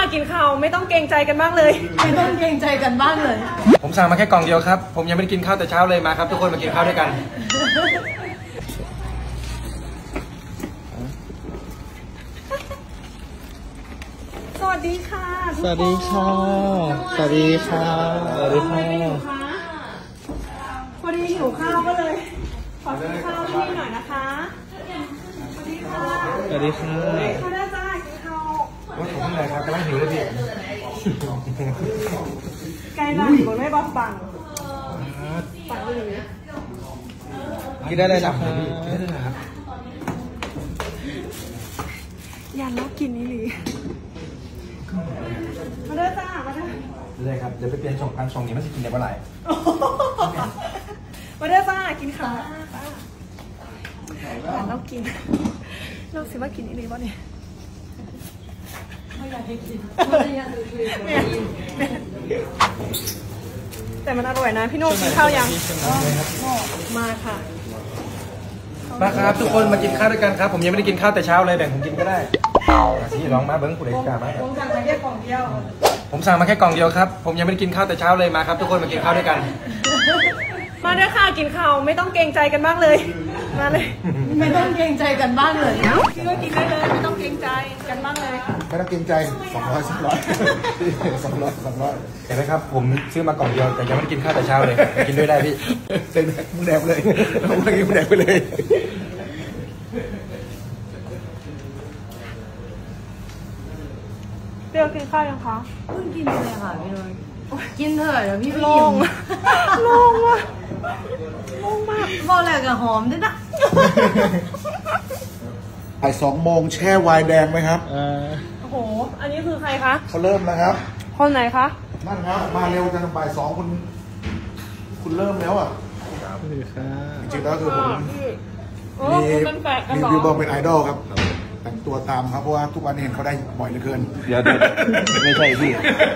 กินข้าวไม่ต้องเกรงใจกันบ้างเลยไม่ต้องเกรงใจกันบ้างเลยผมสั่งมาแค่กล่องเดียวครับผมยังไม่ได้กินข้าวแต่เช้าเลยมาครับทุกคนมากินข้าวด้วยกันสวัสดีค่ะสวัสดีค่ะสวัสดีค่ะสวัสดีค่ะพอดีหิวข้าวก็เลยขอซื้อข้าวที่นี่หน่อยนะคะสวัสดีค่ะสวัสดีค่ะเขาได้จ้ากินข้าวว่าผมอะไรครับกำลังหิวเลยพี่ไก่หลังบนไม่บังปังเลยกินได้เลยนะครับพี่กินได้เลยนะครับยันแล้วกินนี่หรือมาเด้อจ้ามาเด้อเลยครับเดี๋ยวไปเปลี่ยนส่งพันส่งนี้มันจะกินได้เมื่อไหร่มาเด้อจ้ากินข้าวยันแล้วกินเราสิว่ากินนี่หรือเปล่าเนี่ยไม่อยากให้กินแต่มันอร่อยนะพี่โน้กินข้าวยังมาค่ะมาครับทุกคนมากินข้าวด้วยกันครับผมยังไม่ได้กินข้าวแต่เช้าเลยแบ่งผมกินก็ได้ที่ลองมาเบิ้งผู้ใดกล้ามาผมสั่งมาแค่กล่องเดียวผมสั่งมาแค่กล่องเดียวครับผมยังไม่ได้กินข้าวแต่เช้าเลยมาครับทุกคนมากินข้าวด้วยกันมาด้วยค่ะกินข้าวไม่ต้องเกรงใจกันบ้างเลยมาเลยไม่ต้องเกรงใจกันบ้างเลยพี่ก็กินได้เลยไม่ต้องเกรงใจกันบ้างเลยไม่ต้องเกรงใจ200 เห็นไหมครับผมซื้อมากล่องเดียวแต่ยังไม่ได้กินข้าวแต่เช้าเลยกินด้วยได้พี่เต็มมึงแดกเลยมึงแดกไปเลยเดี๋ยวกินข้าวยังคะเพิ่งกินไปเลยค่ะพี่น้อยกินเถอะเดี๋ยวพี่ไปลกินลงว่ะลงมากพอแหลกกับหอมด้วยนะบ่าย2 โมงแช่ไวน์แดงไหมครับโอ้โหอันนี้คือใครคะเขาเริ่มแล้วครับคนไหนคะนั่นครับมาเร็วจังบ่าย 2คุณเริ่มแล้วอ่ะจริงๆแล้วคือผมมีวิวบอลเป็นไอดอลครับแต่งตัวตามครับเพราะว่าทุกวันเห็นเขาได้บ่อยเหลือเกินเดี๋ยวไม่ใช่พี่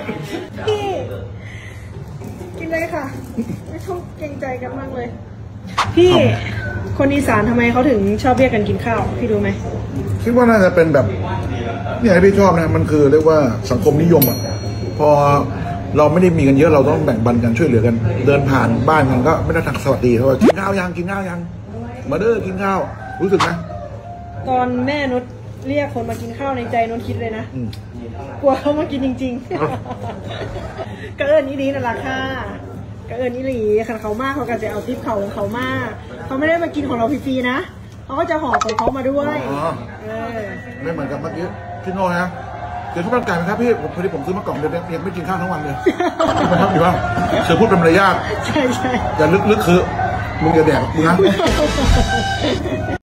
กินเลยค่ะไม่ต้องเกรงใจกันมากเลยพี่คนอีสานทำไมเขาถึงชอบเรียกกันกินข้าวพี่ดูไหมคิดว่าน่าจะเป็นแบบเนี่ยพี่ชอบนะมันคือเรียกว่าสังคมนิยมอ่ะพอเราไม่ได้มีกันเยอะเราต้องแบ่งปันกันช่วยเหลือกันเดินผ่านบ้านกันก็ไม่ได้ทักสวัสดีเขากินข้าวยังมาเด้อกินข้าวรู้สึกนะตอนแม่นุชเรียกคนมากินข้าวในใจนุชคิดเลยนะกลัวเขามากินจริงๆกระเอิญนี่ดีนั่นแหละค่ะกระเอิญนี่หลีขันเขามากเขาก็จะเอาทิปเขาของเขามากเขาไม่ได้มากินของเราฟรีๆนะเขาก็จะห่อของเขามาด้วยไม่เหมือนกับเมื่อกี้พี่โน่นะเดี๋ยวทุกร่างกายไหมครับพี่พอดีผมซื้อมากล่องเดียวยังไม่กินข้าวทั้งวันเลยนะครับดีว่าเสือพูดเป็นมารยาทใช่อย่าลึกคือมึงจะแดกมึงนะ